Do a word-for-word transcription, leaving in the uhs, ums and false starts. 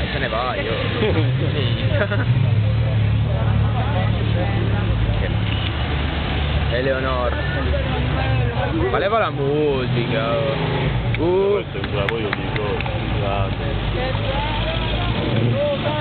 se ne va io. Eleonora. Ma leva la musica. Uh. Questo è un bravo, io dico, scusate.